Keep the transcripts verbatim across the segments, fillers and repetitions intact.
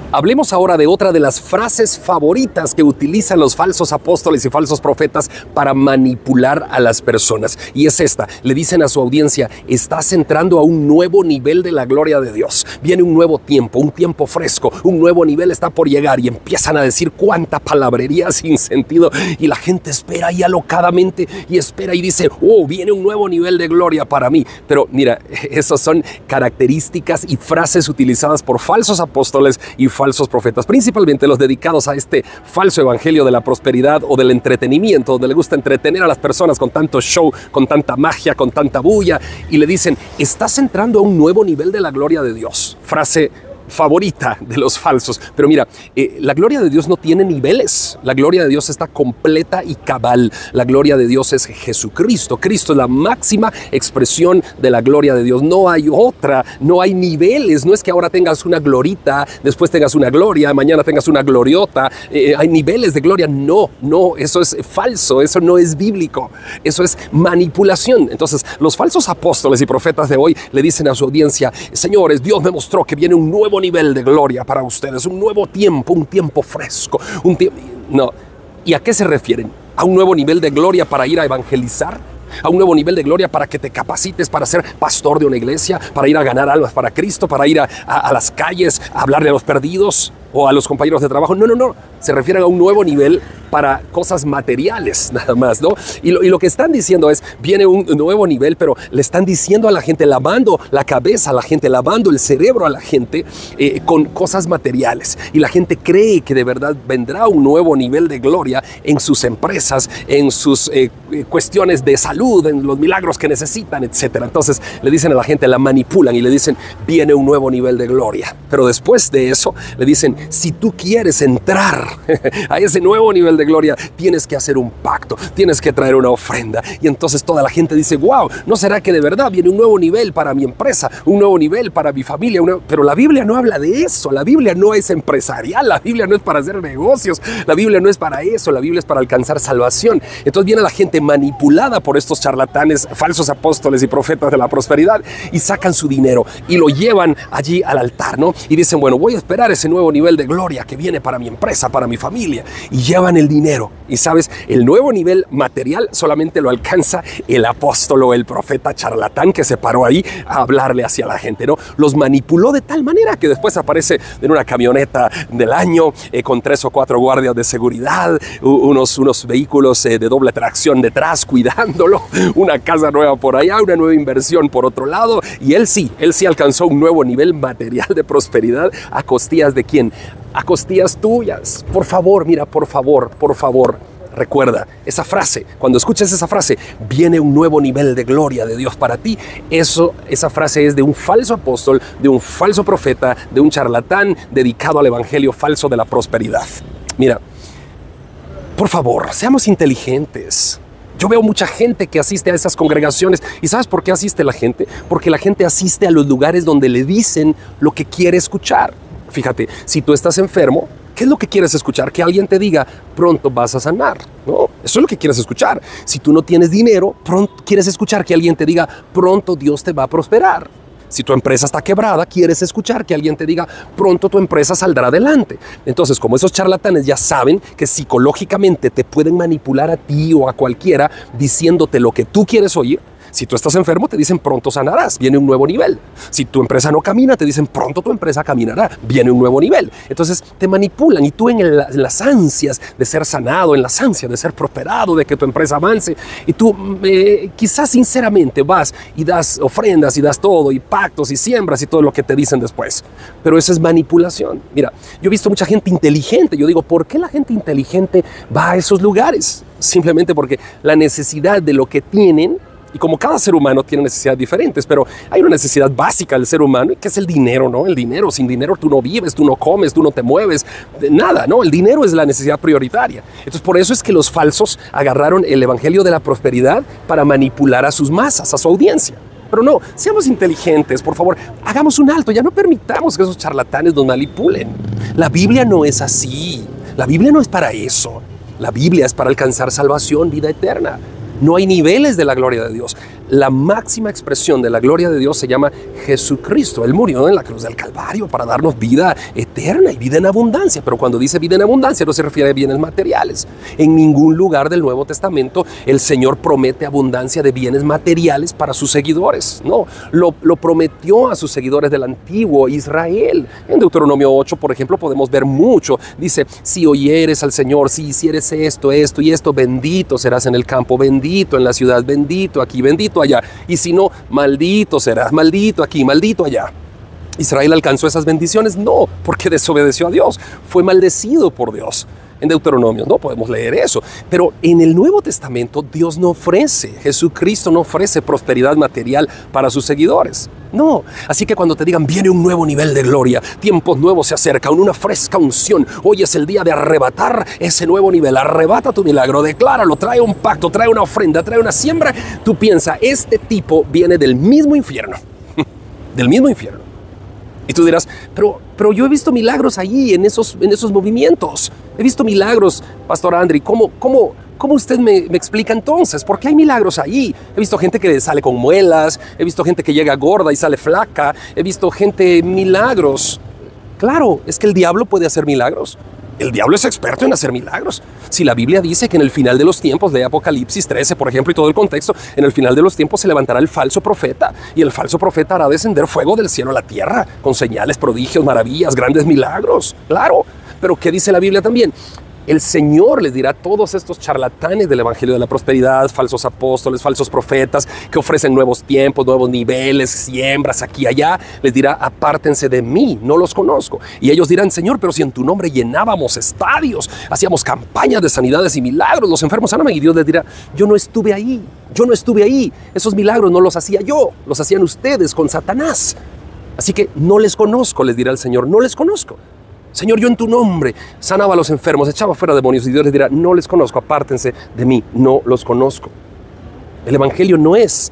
Hablemos ahora de otra de las frases favoritas que utilizan los falsos apóstoles y falsos profetas para manipular a las personas. Y es esta. Le dicen a su audiencia: estás entrando a un nuevo nivel de la gloria de Dios. Viene un nuevo tiempo, un tiempo fresco, un nuevo nivel está por llegar. Y empiezan a decir cuánta palabrería sin sentido. Y la gente espera ahí alocadamente y espera y dice: oh, viene un nuevo nivel de gloria para mí. Pero mira, esas son características y frases utilizadas por falsos apóstoles y falsos profetas, principalmente los dedicados a este falso evangelio de la prosperidad o del entretenimiento, donde le gusta entretener a las personas con tanto show, con tanta magia, con tanta bulla, y le dicen: estás entrando a un nuevo nivel de la gloria de Dios. Frase favorita de los falsos. Pero mira, eh, la gloria de Dios no tiene niveles. La gloria de Dios está completa y cabal. La gloria de Dios es Jesucristo. Cristo es la máxima expresión de la gloria de Dios. No hay otra, no hay niveles. No es que ahora tengas una glorita, después tengas una gloria, mañana tengas una gloriota. Eh, hay niveles de gloria. No, no, eso es falso, eso no es bíblico. Eso es manipulación. Entonces, los falsos apóstoles y profetas de hoy le dicen a su audiencia: señores, Dios me mostró que viene un nuevo nivel de gloria para ustedes, un nuevo tiempo, un tiempo fresco, un tiempo... No. ¿Y a qué se refieren? ¿A un nuevo nivel de gloria para ir a evangelizar? ¿A un nuevo nivel de gloria para que te capacites para ser pastor de una iglesia, para ir a ganar almas para Cristo, para ir a, a, a las calles a hablarle a los perdidos o a los compañeros de trabajo? No, no, no. Se refieren a un nuevo nivel para cosas materiales, nada más, ¿no? Y lo, y lo que están diciendo es: viene un nuevo nivel, pero le están diciendo a la gente, lavando la cabeza a la gente, lavando el cerebro a la gente eh, con cosas materiales. Y la gente cree que de verdad vendrá un nuevo nivel de gloria en sus empresas, en sus eh, cuestiones de salud, en los milagros que necesitan, etcétera. Entonces le dicen a la gente, la manipulan y le dicen: viene un nuevo nivel de gloria. Pero después de eso le dicen: si tú quieres entrar a ese nuevo nivel de gloria, tienes que hacer un pacto, tienes que traer una ofrenda. Y entonces toda la gente dice: wow, ¿no será que de verdad viene un nuevo nivel para mi empresa, un nuevo nivel para mi familia? Una... Pero la Biblia no habla de eso. La Biblia no es empresarial, la Biblia no es para hacer negocios, la Biblia no es para eso, la Biblia es para alcanzar salvación. Entonces viene la gente manipulada por estos charlatanes, falsos apóstoles y profetas de la prosperidad, y sacan su dinero y lo llevan allí al altar, ¿no? Y dicen: bueno, voy a esperar ese nuevo nivel de gloria que viene para mi empresa, para mi familia. Y llevan el dinero. Y sabes, el nuevo nivel material solamente lo alcanza el apóstol o el profeta charlatán que se paró ahí a hablarle hacia la gente, ¿no? Los manipuló de tal manera que después aparece en una camioneta del año eh, con tres o cuatro guardias de seguridad, unos, unos vehículos eh, de doble tracción detrás cuidándolo, una casa nueva por allá, una nueva inversión por otro lado. Y él sí, él sí alcanzó un nuevo nivel material de prosperidad. ¿A costillas de quién? A costillas tuyas. Por favor, mira, por favor, por favor, recuerda esa frase. Cuando escuches esa frase, viene un nuevo nivel de gloria de Dios para ti. Eso, esa frase es de un falso apóstol, de un falso profeta, de un charlatán dedicado al evangelio falso de la prosperidad. Mira, por favor, seamos inteligentes. Yo veo mucha gente que asiste a esas congregaciones. ¿Y sabes por qué asiste la gente? Porque la gente asiste a los lugares donde le dicen lo que quiere escuchar. Fíjate, si tú estás enfermo, ¿qué es lo que quieres escuchar? Que alguien te diga: pronto vas a sanar, ¿no? Eso es lo que quieres escuchar. Si tú no tienes dinero, pronto quieres escuchar que alguien te diga: pronto Dios te va a prosperar. Si tu empresa está quebrada, quieres escuchar que alguien te diga: pronto tu empresa saldrá adelante. Entonces, como esos charlatanes ya saben que psicológicamente te pueden manipular a ti o a cualquiera diciéndote lo que tú quieres oír, si tú estás enfermo, te dicen: pronto sanarás, viene un nuevo nivel. Si tu empresa no camina, te dicen: pronto tu empresa caminará, viene un nuevo nivel. Entonces te manipulan y tú en, el, en las ansias de ser sanado, en las ansias de ser prosperado, de que tu empresa avance, y tú eh, quizás sinceramente vas y das ofrendas y das todo, y pactos y siembras y todo lo que te dicen después. Pero eso es manipulación. Mira, yo he visto mucha gente inteligente. Yo digo: ¿por qué la gente inteligente va a esos lugares? Simplemente porque la necesidad de lo que tienen. Y como cada ser humano tiene necesidades diferentes, pero hay una necesidad básica del ser humano, que es el dinero, ¿no? El dinero. Sin dinero tú no vives, tú no comes, tú no te mueves, nada, ¿no? El dinero es la necesidad prioritaria. Entonces, por eso es que los falsos agarraron el evangelio de la prosperidad para manipular a sus masas, a su audiencia. Pero no, seamos inteligentes, por favor, hagamos un alto, ya no permitamos que esos charlatanes nos manipulen. La Biblia no es así. La Biblia no es para eso. La Biblia es para alcanzar salvación, vida eterna. No hay niveles de la gloria de Dios. la máxima expresión de la gloria de Dios se llama Jesucristo. Él murió en la cruz del Calvario para darnos vida eterna y vida en abundancia. Pero cuando dice vida en abundancia no se refiere a bienes materiales. En ningún lugar del Nuevo Testamento el Señor promete abundancia de bienes materiales para sus seguidores. No, lo, lo prometió a sus seguidores del antiguo Israel. En Deuteronomio ocho, por ejemplo, podemos ver mucho. Dice, si oyeres al Señor, si hicieres esto, esto y esto, bendito serás en el campo, bendito en la ciudad, bendito aquí, bendito allá, y si no, maldito serás, maldito aquí, maldito allá. ¿Israel alcanzó esas bendiciones? No, porque desobedeció a Dios, fue maldecido por Dios. En Deuteronomio no podemos leer eso, pero en el Nuevo Testamento Dios no ofrece, Jesucristo no ofrece prosperidad material para sus seguidores. No, así que cuando te digan viene un nuevo nivel de gloria, tiempos nuevos se acercan, una fresca unción, hoy es el día de arrebatar ese nuevo nivel, arrebata tu milagro, decláralo, trae un pacto, trae una ofrenda, trae una siembra, tú piensas, este tipo viene del mismo infierno, del mismo infierno. Y tú dirás, pero, pero yo he visto milagros allí en esos, en esos movimientos. He visto milagros, Pastor Andri. ¿Cómo, cómo, cómo usted me, me explica entonces? ¿Por qué hay milagros allí? He visto gente que sale con muelas. He visto gente que llega gorda y sale flaca. He visto gente milagros. Claro, es que el diablo puede hacer milagros. El diablo es experto en hacer milagros. Si la Biblia dice que en el final de los tiempos, de Apocalipsis trece, por ejemplo, y todo el contexto, en el final de los tiempos se levantará el falso profeta, y el falso profeta hará descender fuego del cielo a la tierra, con señales, prodigios, maravillas, grandes milagros. Claro, pero ¿qué dice la Biblia también? El Señor les dirá a todos estos charlatanes del Evangelio de la Prosperidad, falsos apóstoles, falsos profetas, que ofrecen nuevos tiempos, nuevos niveles, siembras aquí y allá, les dirá, apártense de mí, no los conozco. Y ellos dirán, Señor, pero si en tu nombre llenábamos estadios, hacíamos campañas de sanidades y milagros, los enfermos sanaban, y Dios les dirá, yo no estuve ahí, yo no estuve ahí, esos milagros no los hacía yo, los hacían ustedes con Satanás. Así que no les conozco, les dirá el Señor, no les conozco. Señor, yo en tu nombre sanaba a los enfermos, echaba fuera demonios, y Dios les dirá, no les conozco, apártense de mí, no los conozco. El Evangelio no es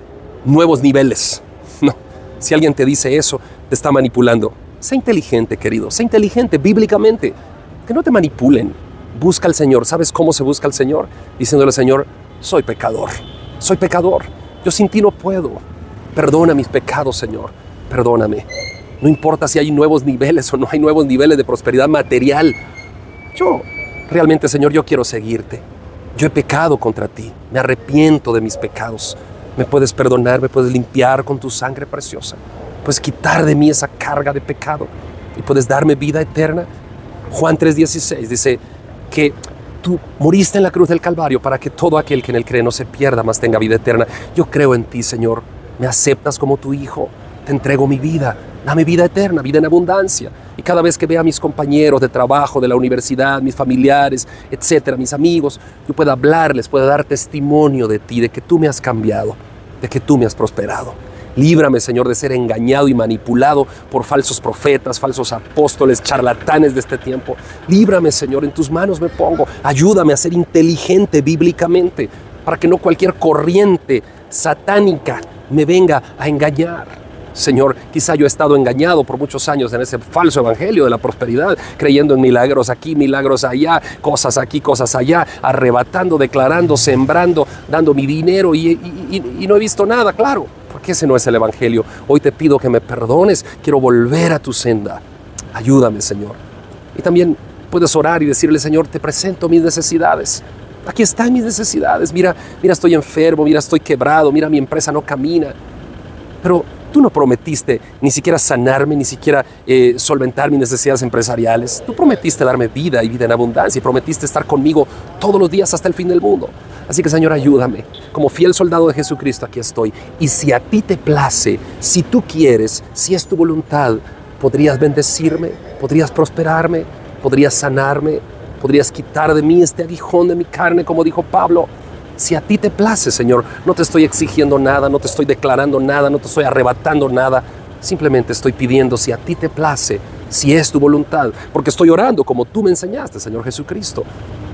nuevos niveles. No, si alguien te dice eso, te está manipulando. Sé inteligente, querido, sé inteligente bíblicamente. Que no te manipulen. Busca al Señor. ¿Sabes cómo se busca al Señor? Diciéndole al Señor, soy pecador, soy pecador. Yo sin ti no puedo. Perdona mis pecados, Señor, perdóname. No importa si hay nuevos niveles o no hay nuevos niveles de prosperidad material. Yo, realmente, Señor, yo quiero seguirte. Yo he pecado contra ti. Me arrepiento de mis pecados. Me puedes perdonar, me puedes limpiar con tu sangre preciosa. Puedes quitar de mí esa carga de pecado y puedes darme vida eterna. Juan tres dieciséis dice que tú moriste en la cruz del Calvario para que todo aquel que en él cree no se pierda, mas tenga vida eterna. Yo creo en ti, Señor. Me aceptas como tu hijo. Te entrego mi vida. Dame vida eterna, vida en abundancia. Y cada vez que vea a mis compañeros de trabajo, de la universidad, mis familiares, etcétera, mis amigos, yo pueda hablarles, pueda dar testimonio de ti, de que tú me has cambiado, de que tú me has prosperado. Líbrame, Señor, de ser engañado y manipulado por falsos profetas, falsos apóstoles, charlatanes de este tiempo. Líbrame, Señor, en tus manos me pongo. Ayúdame a ser inteligente bíblicamente, para que no cualquier corriente satánica me venga a engañar. Señor, quizá yo he estado engañado por muchos años en ese falso evangelio de la prosperidad, creyendo en milagros aquí, milagros allá, cosas aquí, cosas allá, arrebatando, declarando, sembrando, dando mi dinero y, y, y, y no he visto nada, claro, porque ese no es el evangelio. Hoy te pido que me perdones, quiero volver a tu senda. Ayúdame, Señor. Y también puedes orar y decirle, Señor, te presento mis necesidades. Aquí están mis necesidades. Mira, mira, estoy enfermo, mira, estoy quebrado, mira, mi empresa no camina. Pero tú no prometiste ni siquiera sanarme, ni siquiera eh, solventar mis necesidades empresariales. Tú prometiste darme vida y vida en abundancia y prometiste estar conmigo todos los días hasta el fin del mundo. Así que, Señor, ayúdame. Como fiel soldado de Jesucristo, aquí estoy. Y si a ti te place, si tú quieres, si es tu voluntad, podrías bendecirme, podrías prosperarme, podrías sanarme, podrías quitar de mí este aguijón de mi carne, como dijo Pablo. Si a ti te place, Señor, no te estoy exigiendo nada, no te estoy declarando nada, no te estoy arrebatando nada. Simplemente estoy pidiendo si a ti te place, si es tu voluntad, porque estoy orando como tú me enseñaste, Señor Jesucristo.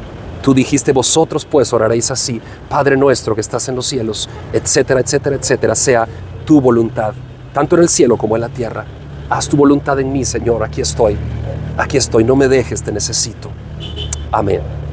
Tú dijiste, vosotros pues oraréis así, Padre nuestro que estás en los cielos, etcétera, etcétera, etcétera, sea tu voluntad, tanto en el cielo como en la tierra. Haz tu voluntad en mí, Señor, aquí estoy, aquí estoy, no me dejes, te necesito. Amén.